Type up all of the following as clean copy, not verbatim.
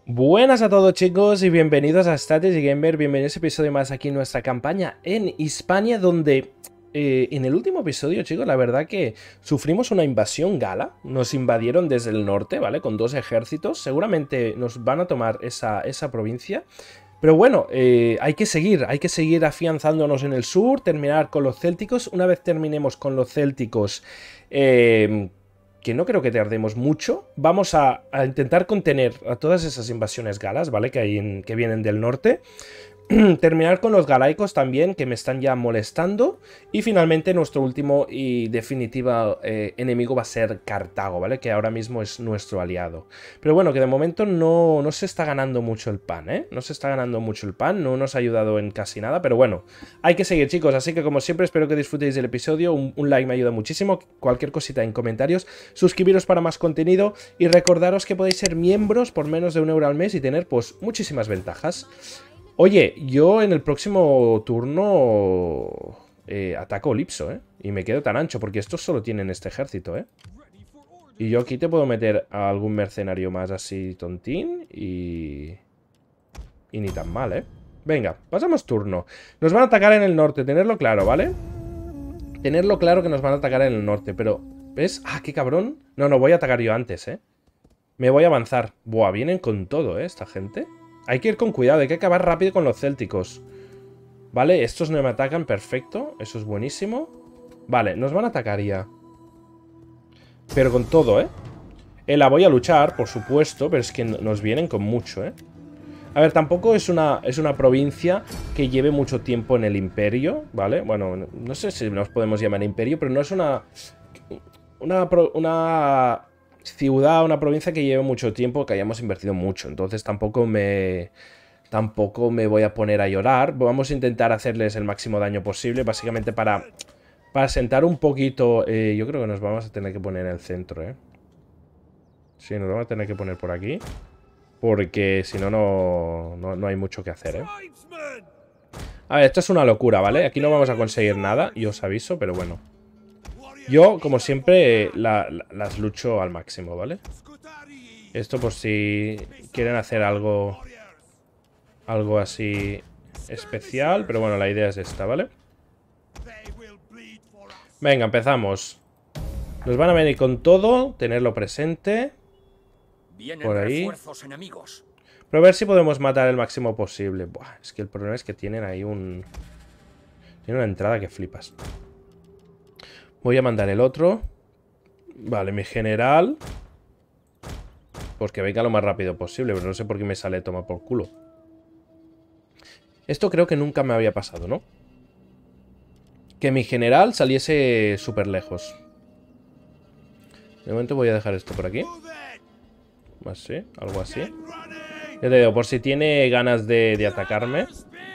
Buenas a todos chicos y bienvenidos a Strategy Gamer, bienvenidos a este episodio más aquí en nuestra campaña en Hispania donde en el último episodio chicos la verdad que sufrimos una invasión gala, nos invadieron desde el norte, ¿vale? Con dos ejércitos, seguramente nos van a tomar esa provincia. Pero bueno, hay que seguir afianzándonos en el sur, terminar con los célticos. Una vez terminemos con los célticos, que no creo que tardemos mucho, vamos a intentar contener a todas esas invasiones galas, ¿vale? Que vienen del norte. Terminar con los galaicos también, que me están ya molestando. Y finalmente nuestro último y definitivo enemigo va a ser Cartago, ¿vale? Que ahora mismo es nuestro aliado. Pero bueno, que de momento no se está ganando mucho el pan, ¿eh? No se está ganando mucho el pan, no nos ha ayudado en casi nada. Pero bueno, hay que seguir chicos, así que como siempre espero que disfrutéis del episodio. Un like me ayuda muchísimo, cualquier cosita en comentarios. Suscribiros para más contenido y recordaros que podéis ser miembros por menos de €1 al mes y tener pues muchísimas ventajas. Oye, yo en el próximo turno ataco Lipso, ¿eh? Y me quedo tan ancho, porque estos solo tienen este ejército, ¿eh? Y yo aquí te puedo meter a algún mercenario más así tontín y ni tan mal, ¿eh? Venga, pasamos turno. Nos van a atacar en el norte, tenerlo claro, ¿vale? Tenerlo claro que nos van a atacar en el norte, pero... ¿Ves? ¡Ah, qué cabrón! No, voy a atacar yo antes, ¿eh? Me voy a avanzar. Buah, vienen con todo, ¿eh? Esta gente... Hay que ir con cuidado, hay que acabar rápido con los célticos. Vale, estos no me atacan, perfecto. Eso es buenísimo. Vale, nos van a atacar ya. Pero con todo, ¿eh? La voy a luchar, por supuesto, pero es que nos vienen con mucho, ¿eh? A ver, tampoco es una provincia que lleve mucho tiempo en el imperio, ¿vale? Bueno, no sé si nos podemos llamar imperio, pero no es una ciudad, una provincia que lleve mucho tiempo, que hayamos invertido mucho. Entonces tampoco me voy a poner a llorar. Vamos a intentar hacerles el máximo daño posible, básicamente para sentar un poquito. Yo creo que nos vamos a tener que poner en el centro, ¿eh? Sí, nos vamos a tener que poner por aquí, porque si no, no hay mucho que hacer, ¿eh? A ver, esto es una locura, ¿vale? Aquí no vamos a conseguir nada, y os aviso, pero bueno. Yo, como siempre, las lucho al máximo, ¿vale? Esto por si quieren hacer algo así especial, pero bueno, la idea es esta, ¿vale? Venga, empezamos. Nos van a venir con todo, tenerlo presente. Por ahí. Pero a ver si podemos matar el máximo posible. Buah, es que el problema es que tienen ahí tiene una entrada que flipas. Voy a mandar el otro. Vale, mi general. Pues que venga lo más rápido posible, pero no sé por qué me sale toma por culo. Esto creo que nunca me había pasado, ¿no? Que mi general saliese súper lejos. De momento voy a dejar esto por aquí. Así, algo así. Ya te digo, por si tiene ganas de atacarme.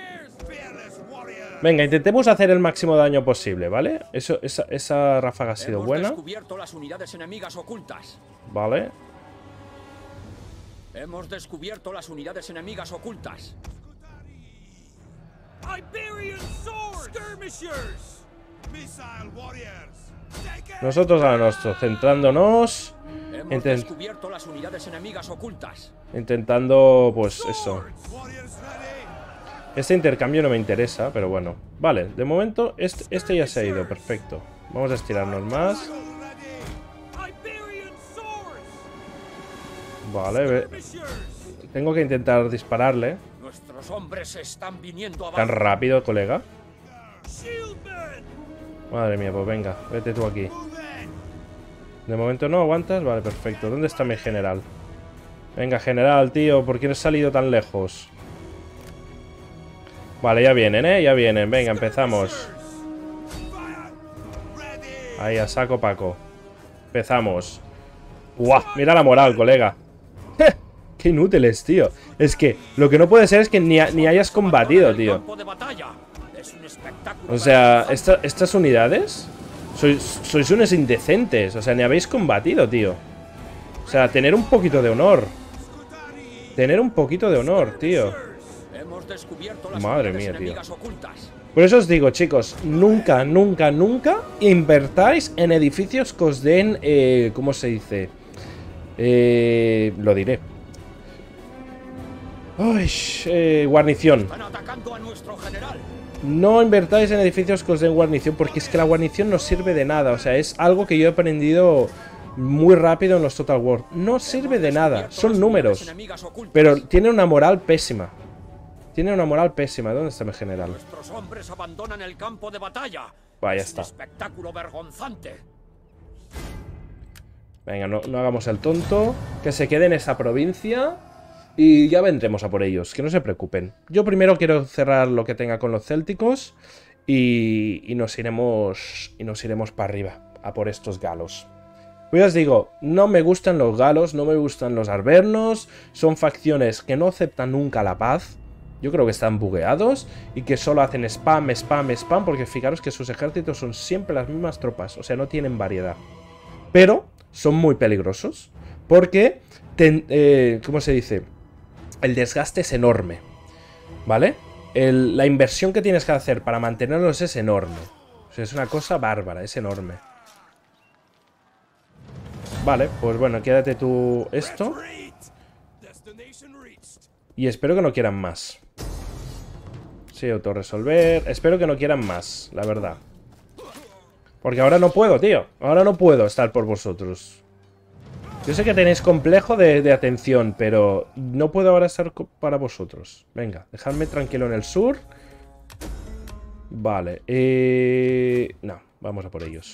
Venga, intentemos hacer el máximo daño posible, ¿vale? Esa ráfaga ha sido buena. Vale. Hemos descubierto las unidades enemigas ocultas. Nosotros a nuestro, centrándonos. Hemos descubierto las unidades enemigas ocultas. Intentando, pues eso. Este intercambio no me interesa, pero bueno. Vale, de momento este ya se ha ido, perfecto. Vamos a estirarnos más. Vale, tengo que intentar dispararle. Nuestros hombres están viniendo abajo. Tan rápido, colega. Madre mía, pues venga, vete tú aquí. De momento no aguantas. Vale, perfecto. ¿Dónde está mi general? Venga, general, tío, ¿por qué no has salido tan lejos? Vale, ya vienen, ¿eh? Ya vienen. Venga, empezamos. Ahí, a saco Paco. Empezamos. ¡Guau! Mira la moral, colega. ¡Qué inútiles, tío! Es que lo que no puede ser es que ni hayas combatido, tío. O sea, estas unidades... Sois unos indecentes. O sea, ni habéis combatido, tío. O sea, tener un poquito de honor. Tener un poquito de honor, tío. Madre mía, tío. Por eso os digo, chicos, nunca, nunca, nunca invertáis en edificios que os den, ¿cómo se dice? Lo diré. Ay, guarnición. Están atacando a nuestro general. No invertáis en edificios que os den guarnición, porque es que la guarnición no sirve de nada. O sea, es algo que yo he aprendido muy rápido en los Total War. No sirve de nada, son números. Pero tiene una moral pésima. Tiene una moral pésima. ¿Dónde está mi general? Nuestros hombres abandonan el campo de batalla. Vaya Es está. un espectáculo vergonzante. Venga, no hagamos el tonto. Que se quede en esa provincia. Y ya vendremos a por ellos, que no se preocupen. Yo primero quiero cerrar lo que tenga con los célticos. Y nos iremos para arriba, a por estos galos. Pues ya os digo, no me gustan los galos, no me gustan los arvernos. Son facciones que no aceptan nunca la paz. Yo creo que están bugueados y que solo hacen spam, spam, spam. Porque fijaros que sus ejércitos son siempre las mismas tropas, o sea, no tienen variedad. Pero son muy peligrosos porque, ¿cómo se dice? El desgaste es enorme, ¿vale? La inversión que tienes que hacer para mantenerlos es enorme. O sea, es una cosa bárbara, es enorme. Vale, pues bueno, quédate tú esto. Y espero que no quieran más. Sí, autorresolver. Espero que no quieran más, la verdad. Porque ahora no puedo, tío. Ahora no puedo estar por vosotros. Yo sé que tenéis complejo de atención, pero no puedo ahora estar para vosotros. Venga, dejadme tranquilo en el sur. Vale, no, vamos a por ellos.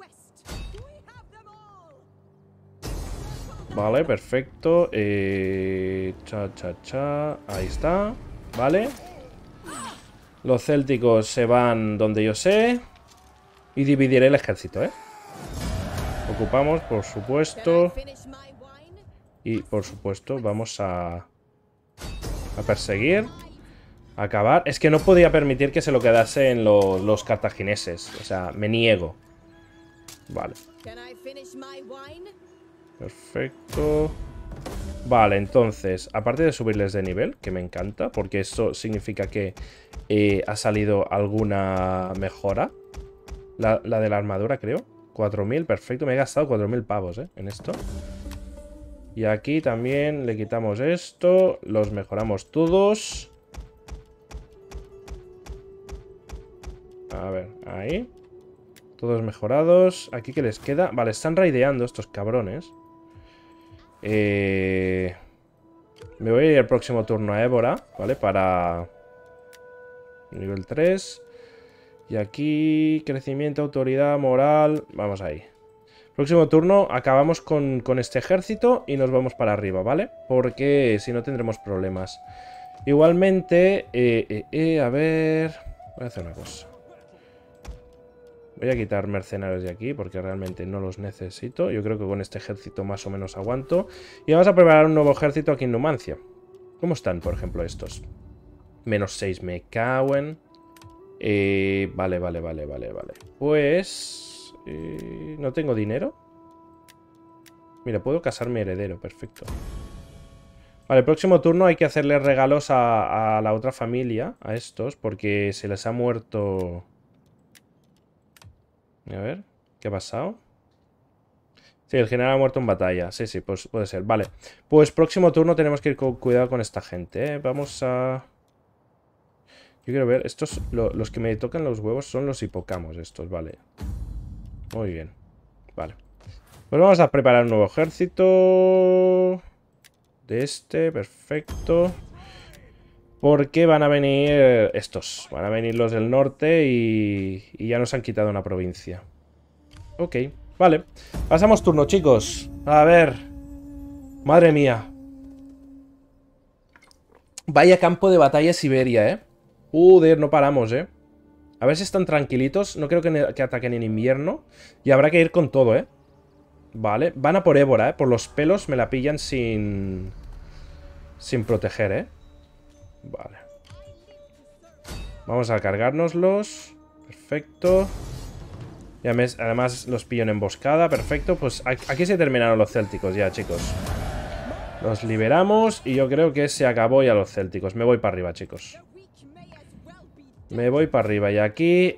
Vale, perfecto. Ahí está. Vale. Los célticos se van donde yo sé. Y dividiré el ejército, ¿eh? Ocupamos, por supuesto. Y, por supuesto, vamos a perseguir. A acabar. Es que no podía permitir que se lo quedasen los cartagineses. O sea, me niego. Vale. Perfecto. Vale, entonces, aparte de subirles de nivel, que me encanta, porque eso significa que ha salido alguna mejora. La de la armadura, creo. 4.000, perfecto. Me he gastado 4.000 pavos, en esto. Y aquí también le quitamos esto. Los mejoramos todos. A ver, ahí. Todos mejorados. Aquí que les queda. Vale, están raideando estos cabrones. Me voy a ir el próximo turno a Évora, ¿vale? Para nivel 3. Y aquí, crecimiento, autoridad, moral. Vamos ahí. Próximo turno acabamos con este ejército y nos vamos para arriba, ¿vale? Porque si no tendremos problemas. Igualmente, a ver... Voy a hacer una cosa. Voy a quitar mercenarios de aquí porque realmente no los necesito. Yo creo que con este ejército más o menos aguanto. Y vamos a preparar un nuevo ejército aquí en Numancia. ¿Cómo están, por ejemplo, estos? -6, me cago en... Vale. Pues... ¿no tengo dinero? Mira, puedo casar mi heredero, perfecto. Vale, el próximo turno hay que hacerle regalos a la otra familia, a estos, porque se les ha muerto... A ver, ¿qué ha pasado? Sí, el general ha muerto en batalla. Sí, pues puede ser. Vale, pues próximo turno tenemos que ir con cuidado con esta gente, ¿eh? Vamos a... Yo quiero ver, estos, los que me tocan los huevos son los hipocamos estos, vale. Muy bien, vale. Pues vamos a preparar un nuevo ejército. De este, perfecto. Porque van a venir estos. Van a venir los del norte y ya nos han quitado una provincia. Ok, vale. Pasamos turno, chicos. A ver. Madre mía. Vaya campo de batalla Siberia, ¿eh? Joder, no paramos, ¿eh? A ver si están tranquilitos. No creo que ataquen en invierno. Y habrá que ir con todo, ¿eh? Vale. Van a por Évora, ¿eh? Por los pelos me la pillan sin proteger, ¿eh? Vale. Vamos a cargárnoslos. Perfecto. Y además los pillo en emboscada. Perfecto. Pues aquí se terminaron los célticos ya, chicos. Los liberamos y yo creo que se acabó ya los célticos. Me voy para arriba, chicos. Me voy para arriba. Y aquí...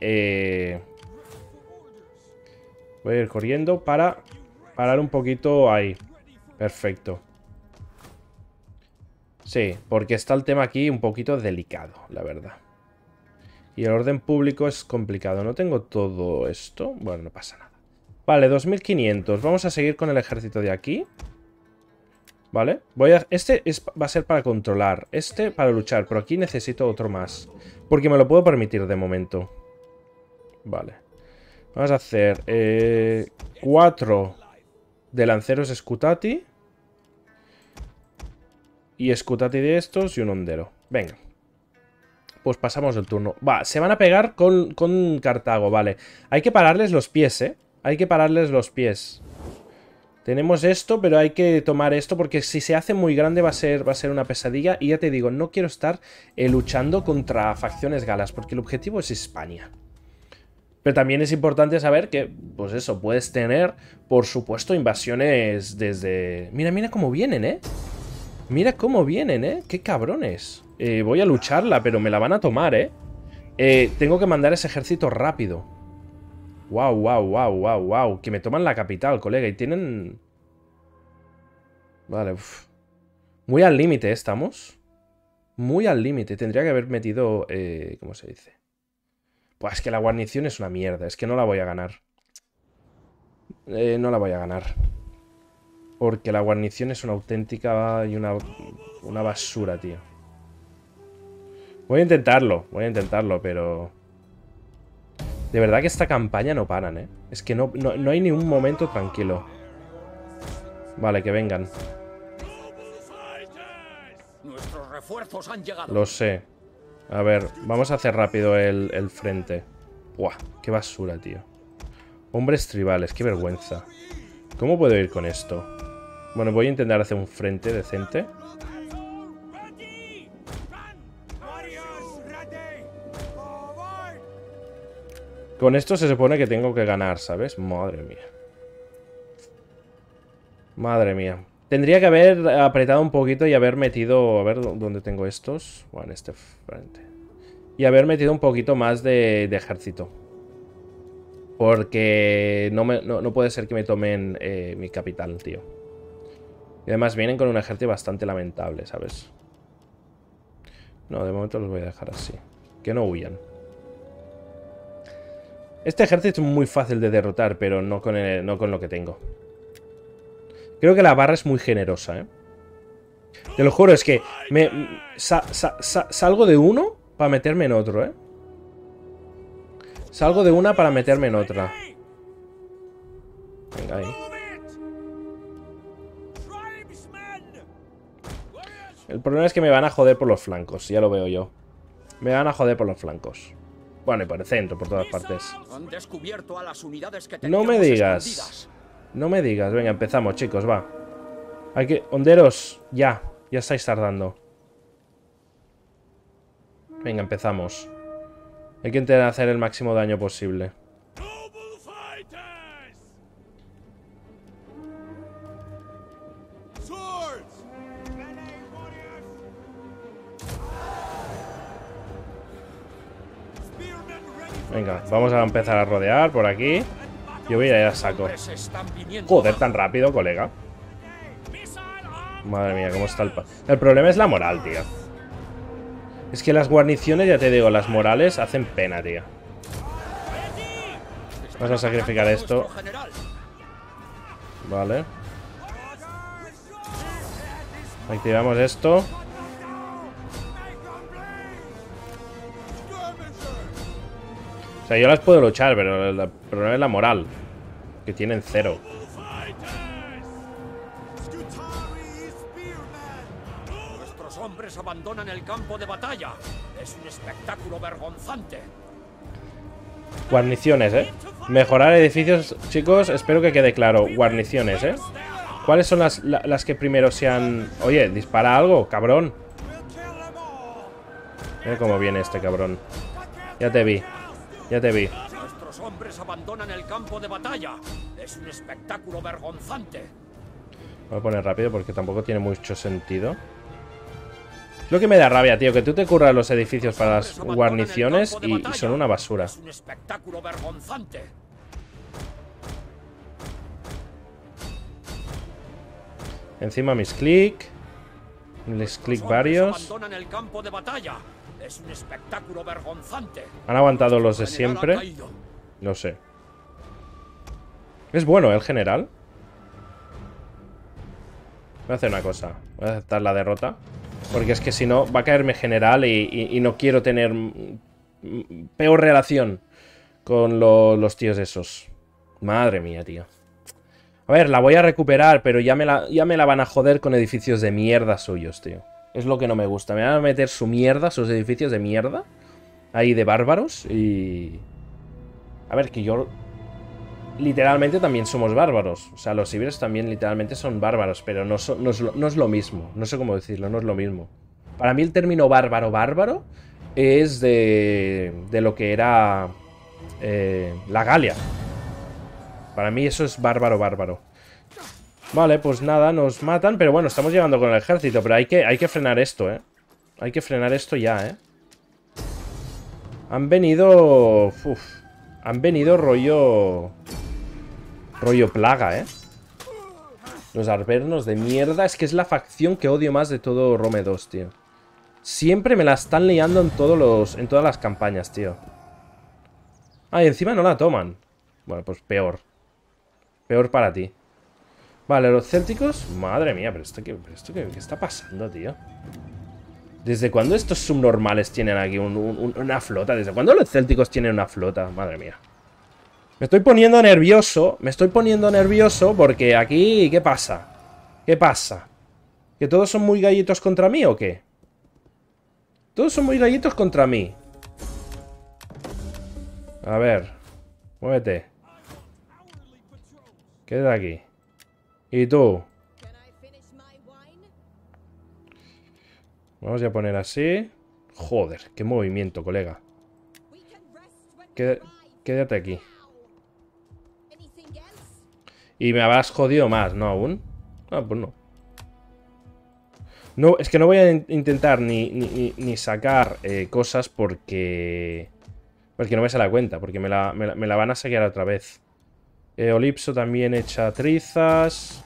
voy a ir corriendo para parar un poquito ahí. Perfecto. Sí, porque está el tema aquí un poquito delicado, la verdad. Y el orden público es complicado. No tengo todo esto. Bueno, no pasa nada. Vale, 2500. Vamos a seguir con el ejército de aquí. Vale. Va a ser para controlar. Este para luchar. Pero aquí necesito otro más. Porque me lo puedo permitir de momento. Vale. Vamos a hacer 4 de lanceros Scutati. Y Scutati de estos y un hondero. Venga. Pues pasamos el turno. Va, se van a pegar con Cartago, vale. Hay que pararles los pies, ¿eh? Hay que pararles los pies. Tenemos esto, pero hay que tomar esto porque si se hace muy grande va a ser una pesadilla. Y ya te digo, no quiero estar luchando contra facciones galas porque el objetivo es España. Pero también es importante saber que, pues eso, puedes tener, por supuesto, invasiones desde... Mira, mira cómo vienen, ¿eh? Mira cómo vienen, ¿eh? ¡Qué cabrones! Voy a lucharla, pero me la van a tomar, ¿eh? Tengo que mandar ese ejército rápido. ¡Wow, wow, wow, wow, wow! Que me toman la capital, colega. Y tienen... Vale, uf. Muy al límite, ¿estamos? Muy al límite. Tendría que haber metido... ¿cómo se dice? Pues es que la guarnición es una mierda. Es que no la voy a ganar. No la voy a ganar. Porque la guarnición es una auténtica y una basura, tío. Voy a intentarlo, pero... De verdad que esta campaña no paran, ¿eh? Es que no hay ni un momento tranquilo. Vale, que vengan. Nuestros refuerzos han llegado. Lo sé. A ver, vamos a hacer rápido el frente. Buah, qué basura, tío. Hombres tribales, qué vergüenza. ¿Cómo puedo ir con esto? Bueno, voy a intentar hacer un frente decente. Con esto se supone que tengo que ganar, ¿sabes? Madre mía. Madre mía. Tendría que haber apretado un poquito y haber metido... A ver dónde tengo estos. Bueno, este frente. Y haber metido un poquito más de ejército. Porque no puede ser que me tomen mi capital, tío. Y además vienen con un ejército bastante lamentable, ¿sabes? No, de momento los voy a dejar así. Que no huyan. Este ejército es muy fácil de derrotar, pero no con lo que tengo. Creo que la barra es muy generosa, ¿eh? Te lo juro, es que salgo de uno para meterme en otro, ¿eh? Salgo de una para meterme en otra. Venga, ahí. El problema es que me van a joder por los flancos, ya lo veo yo. Me van a joder por los flancos. Bueno, y por el centro, por todas partes. Han descubierto a las unidades que No me digas. escondidas. No me digas. Venga, empezamos, chicos, va. Hay que... Honderos, ya. Ya estáis tardando. Venga, empezamos. Hay que intentar hacer el máximo daño posible. Venga, vamos a empezar a rodear por aquí. Yo voy a ir a saco. Joder, tan rápido, colega. Madre mía, cómo está el problema es la moral, tío. Es que las guarniciones, ya te digo, las morales hacen pena, tío. Vamos a sacrificar esto. Vale. Activamos esto. O sea, yo las puedo luchar, pero el problema es la moral. Que tienen 0. Nuestros hombres abandonan el campo de batalla. Es un espectáculo vergonzante. Guarniciones, ¿eh? Mejorar edificios, chicos, espero que quede claro. Guarniciones, ¿eh? ¿Cuáles son las que primero se han... Oye, dispara algo, cabrón. Mira cómo viene este cabrón. Ya te vi. Ya te vi. Nuestros hombres abandonan el campo de batalla. Es un espectáculo vergonzante. Voy a poner rápido porque tampoco tiene mucho sentido. Lo que me da rabia, tío, que tú te curras los edificios para las guarniciones y son una basura. Es un espectáculo vergonzante. Encima mis clic. Les click Los hombres varios. abandonan el campo de batalla. Es un espectáculo vergonzante. Han aguantado los de Nuestro general siempre. ha caído. No sé. Es bueno el general. Voy a hacer una cosa. Voy a aceptar la derrota. Porque es que si no, va a caerme general y no quiero tener peor relación con los tíos esos. Madre mía, tío. A ver, la voy a recuperar, pero ya me la van a joder con edificios de mierda suyos, tío. Es lo que no me gusta. Me van a meter su mierda, sus edificios de mierda. Ahí de bárbaros y... A ver, que yo... Literalmente también somos bárbaros. O sea, los ibers también literalmente son bárbaros, pero no es lo mismo. No sé cómo decirlo, no es lo mismo. Para mí el término bárbaro es de lo que era la Galia. Para mí eso es bárbaro. Vale, pues nada, nos matan. Pero bueno, estamos llegando con el ejército. Pero hay que frenar esto, ¿eh? Hay que frenar esto ya, ¿eh? Han venido... Uf, han venido rollo plaga, ¿eh? Los arvernos de mierda. Es que es la facción que odio más de todo Rome 2, tío. Siempre me la están liando en todas las campañas, tío. Ah, y encima no la toman. Bueno, pues peor. Peor para ti. Vale, los célticos. Madre mía, pero esto qué está pasando, tío. ¿Desde cuándo estos subnormales tienen aquí una flota? ¿Desde cuándo los célticos tienen una flota? Madre mía. Me estoy poniendo nervioso. Me estoy poniendo nervioso porque aquí... ¿Qué pasa? ¿Qué pasa? ¿Que todos son muy gallitos contra mí o qué? Todos son muy gallitos contra mí. A ver. Muévete. Quédate aquí. ¿Y tú? Vamos a poner así. Joder, qué movimiento, colega. Quédate aquí. Y me habrás jodido más, ¿no? ¿Aún? Ah, pues no. No, es que no voy a intentar ni sacar cosas porque no me sale la cuenta. Porque me la van a saquear otra vez. Olipso también echa trizas.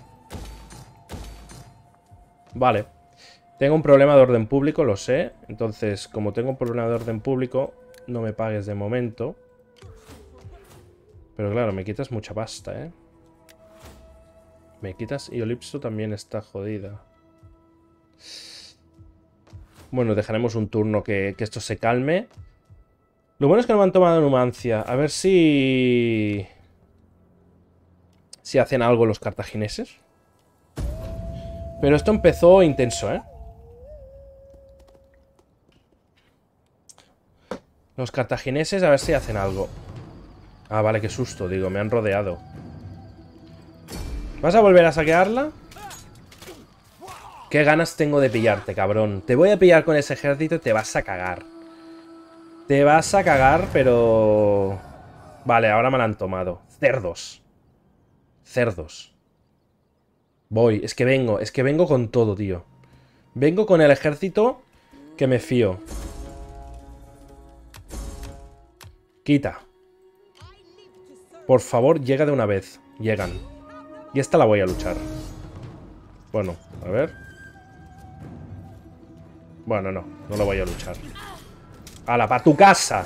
Vale. Tengo un problema de orden público, lo sé. Entonces, como tengo un problema de orden público, no me pagues de momento. Pero claro, me quitas mucha pasta, ¿eh? Me quitas... Y Olipso también está jodida. Bueno, dejaremos un turno que esto se calme. Lo bueno es que no me han tomado Numancia. A ver si... Si hacen algo los cartagineses. Pero esto empezó intenso, ¿eh? Los cartagineses a ver si hacen algo. Ah, vale, qué susto, digo, me han rodeado. ¿Vas a volver a saquearla? Qué ganas tengo de pillarte, cabrón. Te voy a pillar con ese ejército y te vas a cagar. Te vas a cagar, pero... Vale, ahora me la han tomado. Cerdos. Cerdos. Voy, es que vengo con todo, tío. Vengo con el ejército que me fío. Quita. Por favor, llega de una vez. Llegan. Y esta la voy a luchar. Bueno, a ver. Bueno, no lo voy a luchar. ¡Hala, pa' tu casa!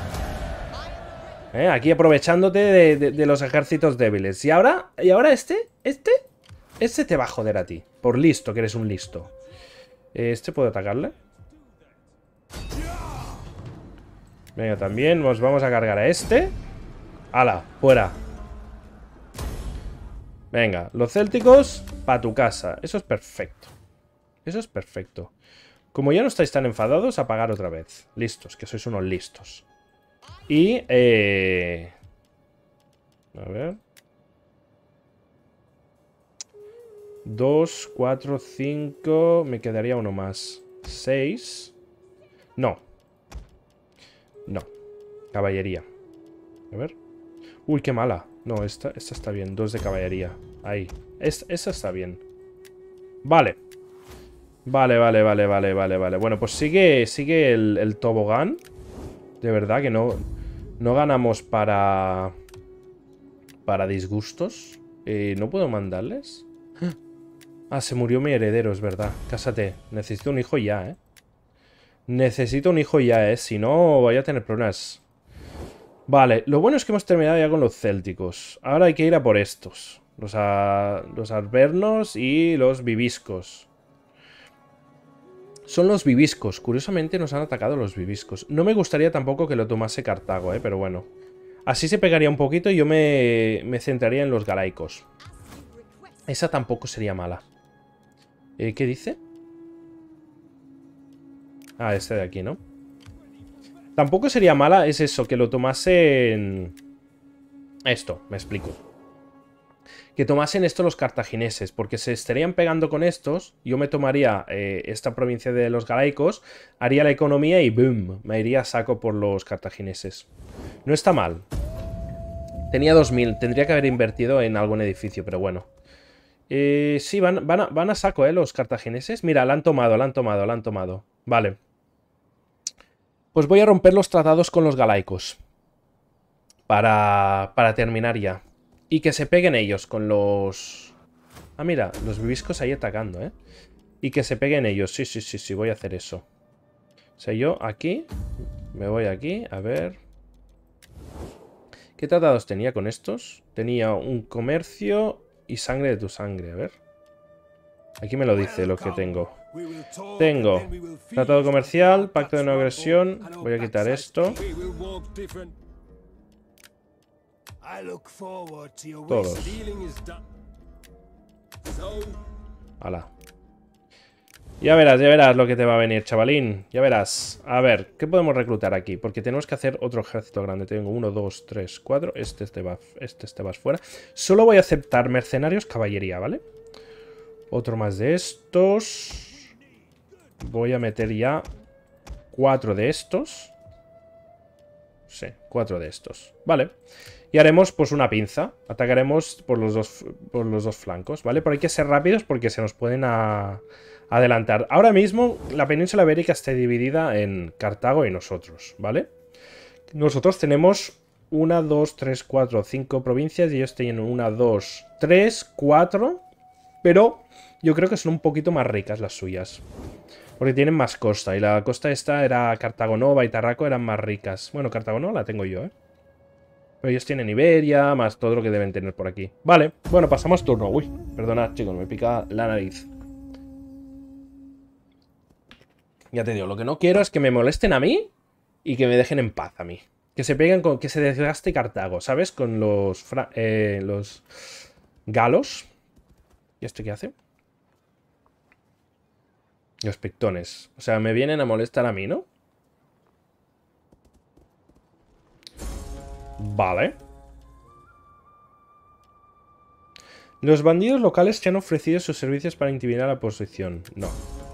Aquí aprovechándote de los ejércitos débiles. Y ahora este te va a joder a ti. Por listo, que eres un listo. ¿Este puede atacarle? Venga, también nos vamos a cargar a este. ¡Hala! ¡Fuera! Venga, los célticos, pa' tu casa. Eso es perfecto. Eso es perfecto. Como ya no estáis tan enfadados, apagar otra vez. Listos, que sois unos listos. Y, a ver. 2, 4, 5... Me quedaría uno más. 6. No. No. Caballería. A ver. Uy, qué mala. No, esta está bien. 2 de caballería. Ahí. Esa está bien. Vale. Vale. Bueno, pues sigue el tobogán. De verdad que no ganamos para disgustos. ¿No puedo mandarles? Ah, se murió mi heredero, es verdad. Cásate. Necesito un hijo ya, ¿eh? Necesito un hijo ya, ¿eh? Si no, voy a tener problemas. Vale, lo bueno es que hemos terminado ya con los célticos. Ahora hay que ir a por estos. Los arvernos y los viviscos. Son los viviscos. Curiosamente nos han atacado los viviscos. No me gustaría tampoco que lo tomase Cartago, pero bueno. Así se pegaría un poquito y yo me centraría en los galaicos. Esa tampoco sería mala. ¿Qué dice? Ah, este de aquí, ¿no? Tampoco sería mala, es eso, que lo tomasen... Esto, me explico. Que tomasen esto los cartagineses, porque se estarían pegando con estos. Yo me tomaría esta provincia de los galaicos, haría la economía y ¡boom! Me iría a saco por los cartagineses. No está mal. Tenía 2000, tendría que haber invertido en algún edificio, pero bueno. Sí, van a saco, los cartagineses. Mira, la han tomado, la han tomado, la han tomado. Vale. Pues voy a romper los tratados con los galaicos. Para terminar ya. Y que se peguen ellos con los... Ah, mira, los viviscos ahí atacando, ¿eh? Y que se peguen ellos. Sí, sí, sí, sí, voy a hacer eso. O sea, yo aquí... Me voy aquí, a ver... ¿Qué tratados tenía con estos? Tenía un comercio y sangre de tu sangre, a ver. Aquí me lo dice lo que tengo. Tengo tratado comercial, pacto de no agresión. Voy a quitar esto. Todos. Hala. Ya verás lo que te va a venir, chavalín. Ya verás. A ver, ¿qué podemos reclutar aquí? Porque tenemos que hacer otro ejército grande. Tengo 1, 2, 3, 4. Este te vas fuera. Solo voy a aceptar mercenarios, caballería, ¿vale? Otro más de estos. Voy a meter ya 4 de estos. Sí, 4 de estos. Vale. Y haremos pues una pinza. Atacaremos por los dos flancos, ¿vale? Pero hay que ser rápidos porque se nos pueden adelantar. Ahora mismo la península ibérica está dividida en Cartago y nosotros, ¿vale? Nosotros tenemos 1, 2, 3, 4, 5 provincias y ellos tienen 1, 2, 3, 4. Pero yo creo que son un poquito más ricas las suyas. Porque tienen más costa. Y la costa esta era Cartago Nova y Tarraco eran más ricas. Bueno, Cartago Nova la tengo yo, ¿eh? Pero ellos tienen Iberia, más todo lo que deben tener por aquí. Vale, bueno, pasamos turno. Uy, perdonad, chicos, me pica la nariz. Ya te digo, lo que no quiero es que me molesten a mí y que me dejen en paz a mí. Que se peguen con... Que se desgaste Cartago, ¿sabes? Con los galos. ¿Y este qué hace? Los pictones. O sea, me vienen a molestar a mí, ¿no? Vale. Los bandidos locales te han ofrecido sus servicios para intimidar a la oposición. No.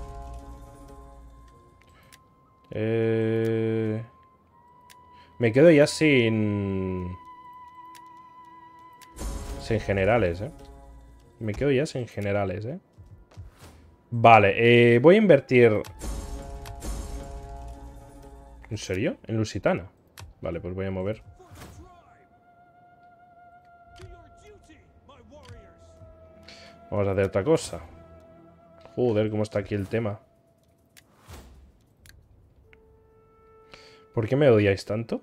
Me quedo ya sin generales, ¿eh? Me quedo ya sin generales, ¿eh? Vale, voy a invertir... ¿En serio? ¿En Lusitana? Vale, pues voy a mover. Vamos a hacer otra cosa. Joder, cómo está aquí el tema. ¿Por qué me odiáis tanto?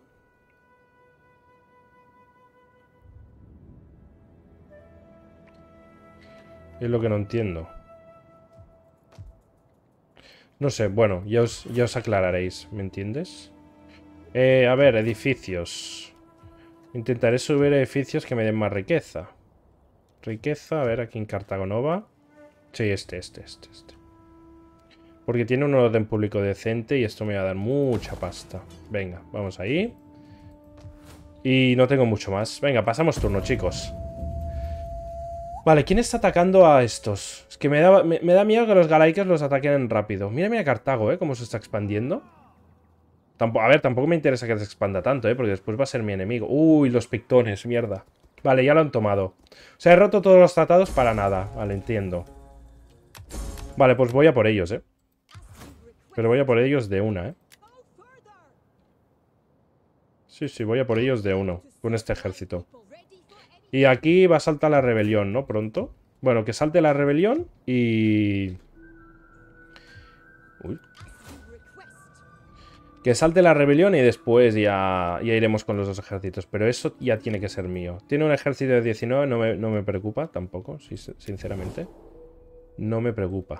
Es lo que no entiendo. No sé, bueno, ya os aclararéis, ¿me entiendes? A ver, edificios. Intentaré subir edificios que me den más riqueza. Riqueza, a ver, aquí en Cartago Nova. Sí, este. Porque tiene un orden público decente y esto me va a dar mucha pasta. Venga, vamos ahí. Y no tengo mucho más. Venga, pasamos turno, chicos. Vale, ¿quién está atacando a estos? Es que me da miedo que los galaicos los ataquen rápido. Mira Cartago, cómo se está expandiendo. A ver, tampoco me interesa que se expanda tanto, porque después va a ser mi enemigo. Uy, los pictones, mierda. Vale, ya lo han tomado. O sea, he roto todos los tratados para nada. Vale, entiendo. Vale, pues voy a por ellos, Pero voy a por ellos de una, Sí, voy a por ellos de uno. Con este ejército. Y aquí va a saltar la rebelión, ¿no? Pronto. Bueno, que salte la rebelión y... Uy. Que salte la rebelión y después ya iremos con los dos ejércitos. Pero eso ya tiene que ser mío. Tiene un ejército de 19, no me preocupa tampoco, sinceramente. No me preocupa.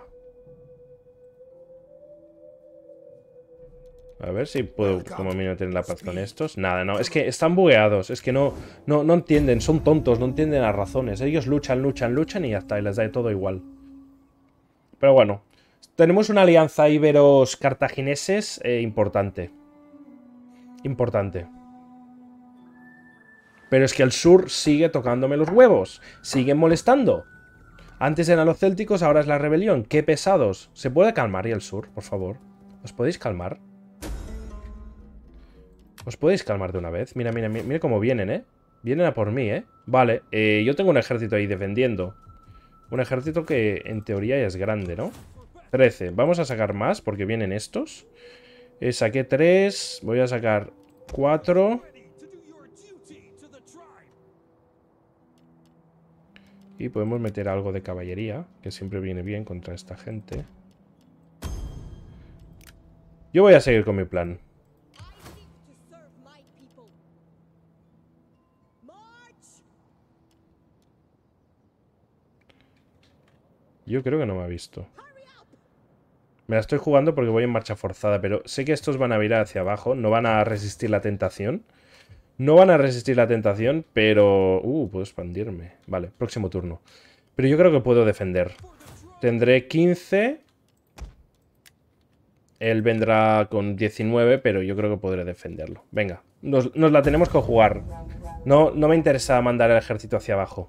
A ver si puedo como mínimo tener la paz con estos. Nada, no, es que están bugueados. Es que no entienden, son tontos, no entienden las razones. Ellos luchan y ya está, y les da todo igual. Pero bueno, tenemos una alianza íberos cartagineses importante. Importante. Pero es que el sur sigue tocándome los huevos. Siguen molestando. Antes eran los célticos, ahora es la rebelión. ¡Qué pesados! ¿Se puede calmar ya el sur, por favor? ¿Os podéis calmar? ¿Os podéis calmar de una vez? Mira cómo vienen, ¿eh? Vienen a por mí, ¿eh? Vale, yo tengo un ejército ahí defendiendo. Un ejército que en teoría ya es grande, ¿no? 13. Vamos a sacar más porque vienen estos. Saqué 3. Voy a sacar 4. Y podemos meter algo de caballería, que siempre viene bien contra esta gente. Yo voy a seguir con mi plan. Yo creo que no me ha visto. Me la estoy jugando porque voy en marcha forzada, pero sé que estos van a virar hacia abajo. No van a resistir la tentación. No van a resistir la tentación, pero... puedo expandirme. Vale, próximo turno. Pero yo creo que puedo defender. Tendré 15. Él vendrá con 19, pero yo creo que podré defenderlo. Venga, nos la tenemos que jugar. No me interesa mandar el ejército hacia abajo.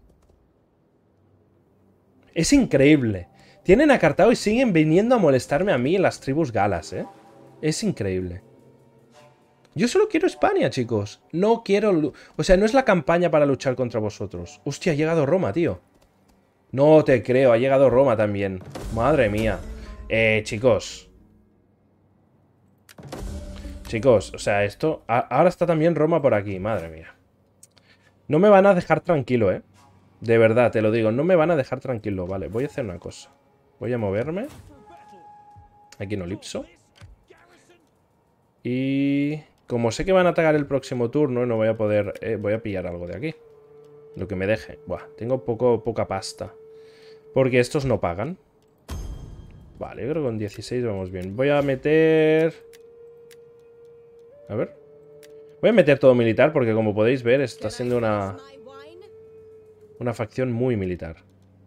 Es increíble. Tienen a Cartago y siguen viniendo a molestarme a mí en las tribus galas, ¿eh? Es increíble. Yo solo quiero España, chicos. No quiero... O sea, no es la campaña para luchar contra vosotros. Hostia, ha llegado Roma, tío. No te creo, ha llegado Roma también. Madre mía. Chicos. Chicos, o sea, esto... Ahora está también Roma por aquí, madre mía. No me van a dejar tranquilo, ¿eh? De verdad, te lo digo, no me van a dejar tranquilo. Vale, voy a hacer una cosa. Voy a moverme. Aquí en Olipso. Y... como sé que van a atacar el próximo turno, no voy a poder... voy a pillar algo de aquí. Lo que me deje. Buah, tengo poca pasta. Porque estos no pagan. Vale, yo creo que con 16 vamos bien. Voy a meter... A ver. Voy a meter todo militar porque como podéis ver está siendo una facción muy militar.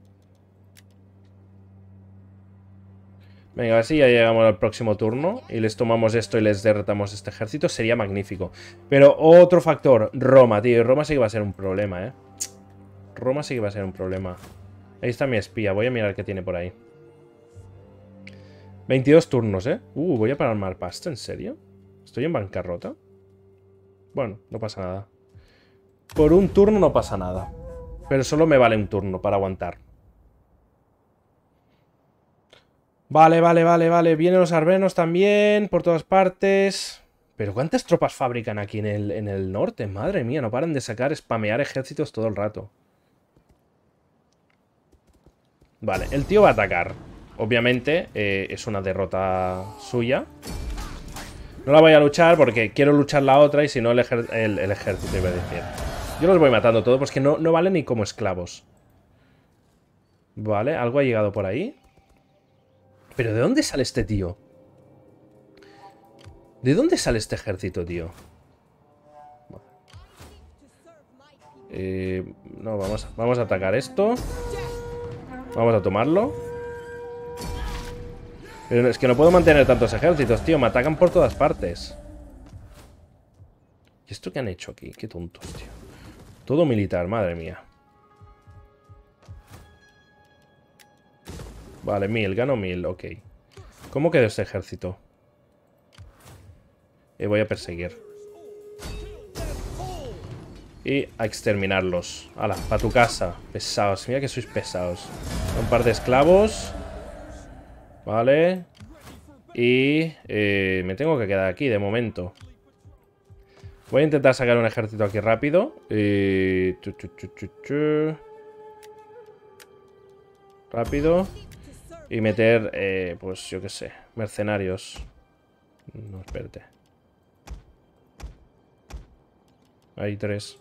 Venga, así ya llegamos al próximo turno y les tomamos esto y les derrotamos este ejército. Sería magnífico. Pero otro factor, Roma, tío. Roma sí que va a ser un problema, ¿eh? Roma sí que va a ser un problema. Ahí está mi espía. Voy a mirar qué tiene por ahí. 22 turnos, ¿eh? Voy a parar mal pasta, ¿en serio? ¿Estoy en bancarrota? Bueno, no pasa nada. Por un turno no pasa nada. Pero solo me vale un turno para aguantar. Vale. Vienen los armenos también, por todas partes. Pero ¿cuántas tropas fabrican aquí en el norte? Madre mía, no paran de spamear ejércitos todo el rato. Vale, el tío va a atacar. Obviamente, es una derrota suya. No la voy a luchar porque quiero luchar la otra y si no el ejército iba a decir. Yo los voy matando todos porque no valen ni como esclavos. Vale, algo ha llegado por ahí. ¿Pero de dónde sale este tío? ¿De dónde sale este ejército, tío? No, vamos a atacar esto. Vamos a tomarlo. Pero es que no puedo mantener tantos ejércitos, tío. Me atacan por todas partes. ¿Y esto qué han hecho aquí? Qué tontos, tío. Todo militar, madre mía. Vale, 1000, gano 1000, ok. ¿Cómo quedó este ejército? Voy a perseguir. Y a exterminarlos. Hala, para tu casa. Pesados, mira que sois pesados. Un par de esclavos. Vale. Y me tengo que quedar aquí de momento. Voy a intentar sacar un ejército aquí rápido. Rápido. Y meter, pues yo qué sé, mercenarios. No, espérate. Hay 3.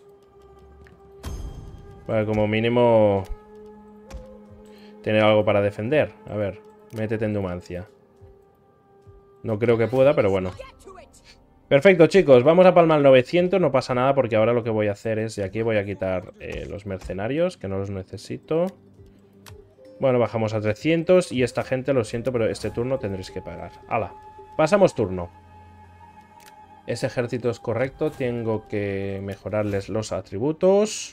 Vale, como mínimo tener algo para defender. A ver, métete en Numancia. No creo que pueda, pero bueno. Perfecto, chicos. Vamos a palmar 900. No pasa nada porque ahora lo que voy a hacer es... De aquí voy a quitar los mercenarios, que no los necesito. Bueno, bajamos a 300. Y esta gente, lo siento, pero este turno tendréis que pagar. ¡Hala! Pasamos turno. Ese ejército es correcto. Tengo que mejorarles los atributos.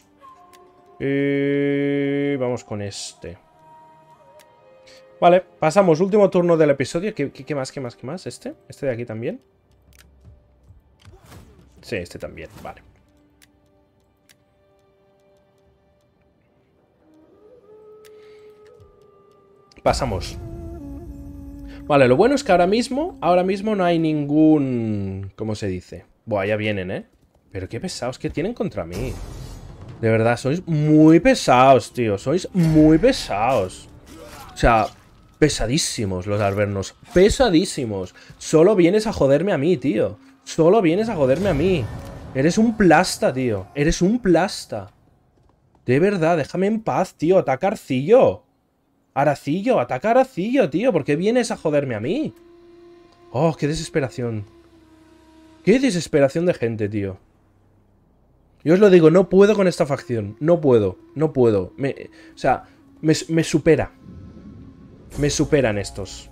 Y vamos con este. Vale, pasamos. Último turno del episodio. ¿Qué más? ¿Qué más? ¿Qué más? ¿Este? ¿Este de aquí también? Sí, este también. Vale. Pasamos. Vale, lo bueno es que ahora mismo no hay ningún... ¿Cómo se dice? Buah, ya vienen, ¿eh? Pero qué pesados que tienen contra mí. De verdad, sois muy pesados, tío. Sois muy pesados. O sea, pesadísimos los arvernos. Pesadísimos. Solo vienes a joderme a mí, tío. Solo vienes a joderme a mí. Eres un plasta, tío. Eres un plasta. De verdad, déjame en paz, tío. Ataca a Arcillo. Aracillo, ataca a Aracillo, tío. ¿Por qué vienes a joderme a mí? Oh, qué desesperación. Qué desesperación de gente, tío. Yo os lo digo, no puedo con esta facción. No puedo, no puedo. O sea, me supera. Me superan estos.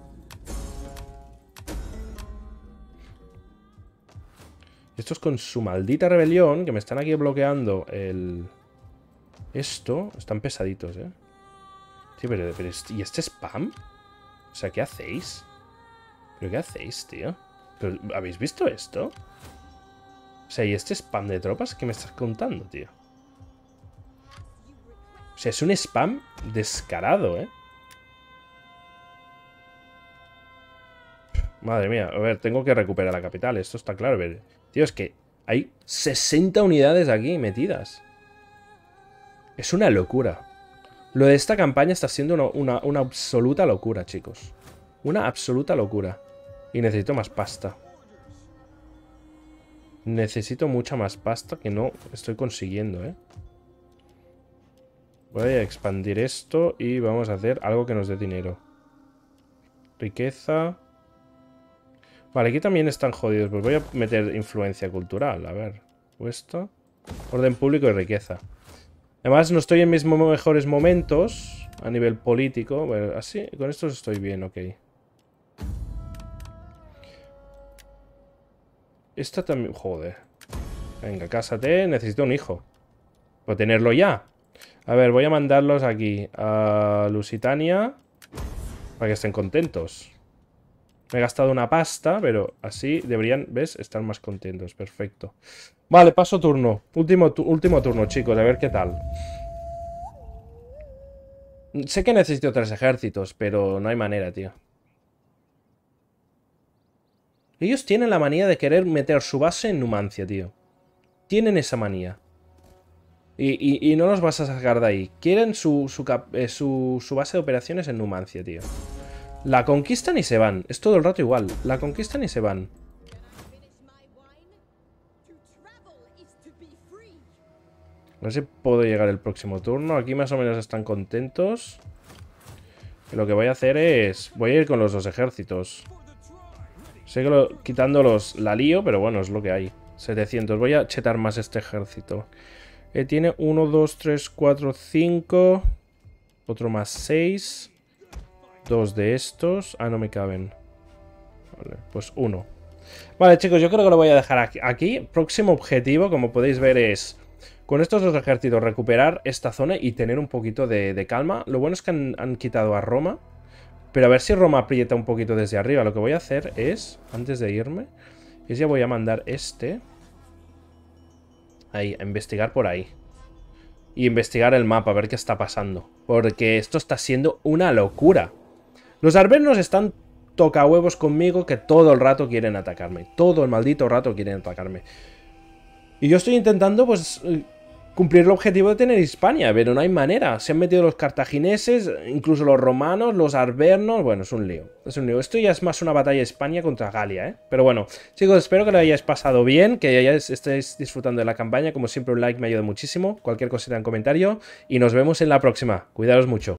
Estos con su maldita rebelión, que me están aquí bloqueando el... Esto, están pesaditos, ¿eh? Sí, pero ¿y este spam? O sea, ¿qué hacéis? ¿Pero qué hacéis, tío? ¿Pero, ¿habéis visto esto? O sea, ¿y este spam de tropas? ¿Qué me estás contando, tío? O sea, es un spam descarado, ¿eh? Madre mía, a ver, tengo que recuperar la capital, esto está claro. Pero, tío, es que hay 60 unidades aquí metidas. Es una locura. Lo de esta campaña está siendo una absoluta locura, chicos. Una absoluta locura. Y necesito más pasta. Necesito mucha más pasta que no estoy consiguiendo, ¿eh? Voy a expandir esto y vamos a hacer algo que nos dé dinero. Riqueza. Vale, aquí también están jodidos. Pues voy a meter influencia cultural. A ver. Puesto. Orden público y riqueza. Además, no estoy en mis mejores momentos a nivel político. Bueno, así, con estos estoy bien, ok. Esta también... Joder. Venga, cásate. Necesito un hijo. Puedo tenerlo ya. A ver, voy a mandarlos aquí a Lusitania para que estén contentos. Me he gastado una pasta, pero así deberían, ¿ves? Estar más contentos. Perfecto. Vale, paso turno. Último turno, chicos. A ver qué tal. Sé que necesito 3 ejércitos, pero no hay manera, tío. Ellos tienen la manía de querer meter su base en Numancia, tío. Tienen esa manía. Y no los vas a sacar de ahí. Quieren su base de operaciones en Numancia, tío. La conquistan y se van. Es todo el rato igual. La conquistan y se van. No sé si puedo llegar el próximo turno. Aquí más o menos están contentos. Y lo que voy a hacer es... Voy a ir con los 2 ejércitos. Sé que quitándolos la lío, pero bueno, es lo que hay. 700. Voy a chetar más este ejército. Tiene 1, 2, 3, 4, 5. Otro más 6. 2 de estos. Ah, no me caben. Vale, pues 1. Vale, chicos, yo creo que lo voy a dejar aquí. Próximo objetivo, como podéis ver, es... Con estos 2 ejércitos recuperar esta zona y tener un poquito de calma. Lo bueno es que han quitado a Roma. Pero a ver si Roma aprieta un poquito desde arriba. Lo que voy a hacer es, antes de irme, es ya voy a mandar este... Ahí, a investigar por ahí. Y investigar el mapa, a ver qué está pasando. Porque esto está siendo una locura. Los arvernos están tocahuevos conmigo que todo el rato quieren atacarme. Todo el maldito rato quieren atacarme. Y yo estoy intentando, pues, cumplir el objetivo de tener Hispania, pero no hay manera. Se han metido los cartagineses, incluso los romanos, los arvernos. Bueno, es un lío. Es un lío. Esto ya es más una batalla de España contra Galia, ¿eh? Pero bueno, chicos, espero que lo hayáis pasado bien, que estéis disfrutando de la campaña. Como siempre, un like me ayuda muchísimo. Cualquier cosita en comentario. Y nos vemos en la próxima. Cuidaros mucho.